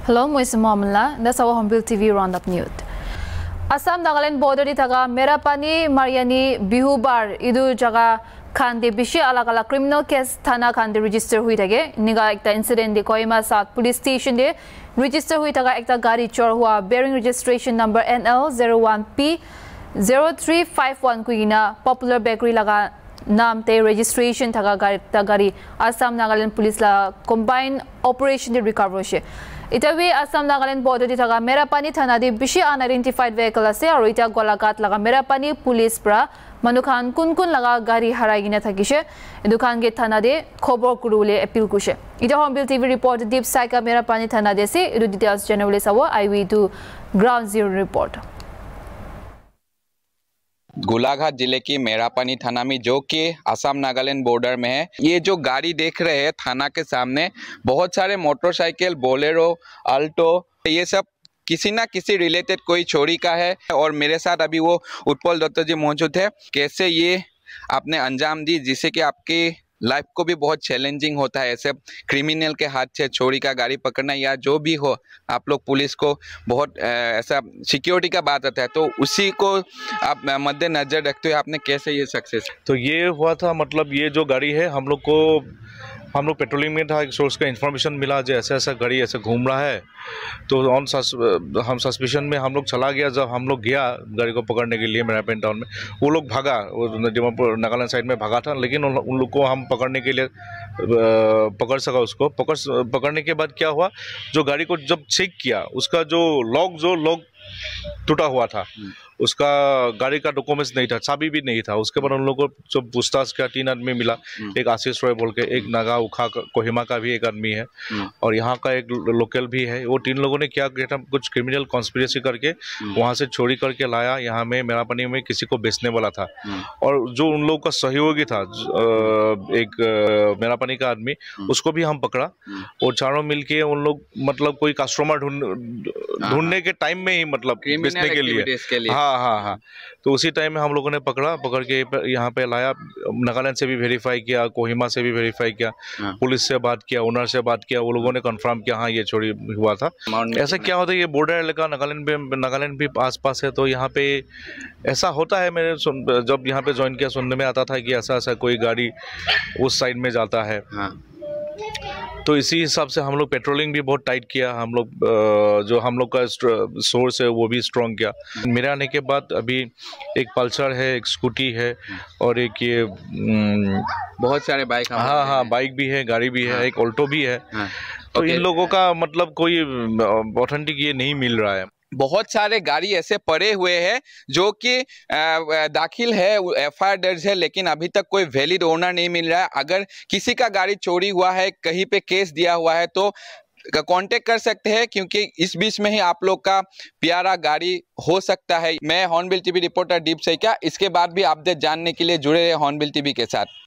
Hello, moi Mamla. That's our Hornbill TV Roundup News. Assam Nagaland border itaga Merapani Mariani Bihubar idu jaga khande bishi alak criminal case thana khande register hui thage niga ekta incident de Kohima South police station de register hui thaga ekta gari chor hua bearing registration number NL01P 0351 kuina popular bakery laga नाम ते registration थका गाड़ी Assam Nagaland police ला combined operation दे recover शे इतावी Assam Nagaland border दे थका मेरापानी थाना दे बिशी unidentified vehicle असे और इता गोलाघाट लगा मेरापानी पुलिस प्रा मनुखान कुन लगा गाड़ी हराई गिना थकीशे दुकान के थाना दे खबर कुरुले अपील कुशे इता Hornbill TV report Deep Saikia Merapani थाना दे से इदु डिटेल्स जनरली सवो IV2 ground zero report Golaghat जिले की मेरापानी थाना में जो कि असम नागालैंड बॉर्डर में है। ये जो गाड़ी देख रहे हैं थाना के सामने बहुत सारे मोटरसाइकिल बोलेरो अल्टो ये सब किसी ना किसी रिलेटेड कोई चोरी का है और मेरे साथ अभी वो उत्पल दत्त जी मौजूद है। कैसे ये आपने अंजाम दी जिससे कि आपकी लाइफ को भी बहुत चैलेंजिंग होता है ऐसे क्रिमिनल के हाथ से चोरी का गाड़ी पकड़ना या जो भी हो आप लोग पुलिस को बहुत ऐसा सिक्योरिटी का बात आता है तो उसी को आप मद्देनजर रखते हुए आपने कैसे ये सक्सेस। तो ये हुआ था मतलब ये जो गाड़ी है हम लोग पेट्रोलिंग में था एक सोर्स का इन्फॉर्मेशन मिला जो ऐसा गाड़ी ऐसे घूम रहा है तो हम सस्पिशन में हम लोग चला गया। जब हम लोग गया गाड़ी को पकड़ने के लिए मेरापेन टाउन में वो लोग भागा वो दीमापुर नागालैंड साइड में भागा था लेकिन उन लोग को हम पकड़ने के लिए पकड़ सका। उसको पकड़ने के बाद क्या हुआ जो गाड़ी को जब चेक किया उसका जो लॉक टूटा हुआ था उसका गाड़ी का डॉक्यूमेंट्स नहीं था चाबी भी नहीं था। उसके बाद उन लोगों को जब पूछताछ किया 3 आदमी मिला एक आशीष रॉय बोल के एक नागा उखा कोहिमा का भी एक आदमी है और यहाँ का एक लोकल भी है। वो 3 लोगों ने क्या किया था कुछ क्रिमिनल कॉन्स्पिरेसी करके वहाँ से चोरी करके लाया यहाँ में मेरापानी में किसी को बेचने वाला था और जो उन लोगों का सहयोगी था एक मेरापानी का आदमी उसको भी हम पकड़ा और चारों मिलके उन लोग मतलब कोई कस्टमर ढूंढने के टाइम में ही मतलब बेचने के लिए हाँ तो उसी टाइम में हम लोगों ने पकड़ के यहाँ पे लाया। नागालैंड से भी वेरीफाई किया कोहिमा से भी वेरीफाई किया पुलिस से बात किया ओनर से बात किया वो लोगों ने कंफर्म किया हाँ ये चोरी हुआ था। ऐसा क्या होता है ये बॉर्डर इलाका नागालैंड भी आसपास है तो यहाँ पे ऐसा होता है। मेरे जब यहाँ पे ज्वाइन किया सुनने में आता था कि ऐसा कोई गाड़ी उस साइड में जाता है तो इसी हिसाब से हम लोग पेट्रोलिंग भी बहुत टाइट किया। हम लोग जो हम लोग का सोर्स है वो भी स्ट्रॉन्ग किया। मेरे आने के बाद अभी एक पल्सर है एक स्कूटी है और एक ये बहुत सारे बाइक हाँ बाइक भी है गाड़ी भी है एक ऑल्टो भी है तो इन लोगों का मतलब कोई ऑथेंटिक ये नहीं मिल रहा है। बहुत सारे गाड़ी ऐसे पड़े हुए हैं जो कि दाखिल है FIR दर्ज है लेकिन अभी तक कोई वैलिड ओनर नहीं मिल रहा है। अगर किसी का गाड़ी चोरी हुआ है कहीं पे केस दिया हुआ है तो कांटेक्ट कर सकते हैं क्योंकि इस बीच में ही आप लोग का प्यारा गाड़ी हो सकता है। मैं Hornbill TV reporter Deep Saikia इसके बाद भी अपडेट जानने के लिए जुड़े रहे हॉर्नबिल टीवी के साथ।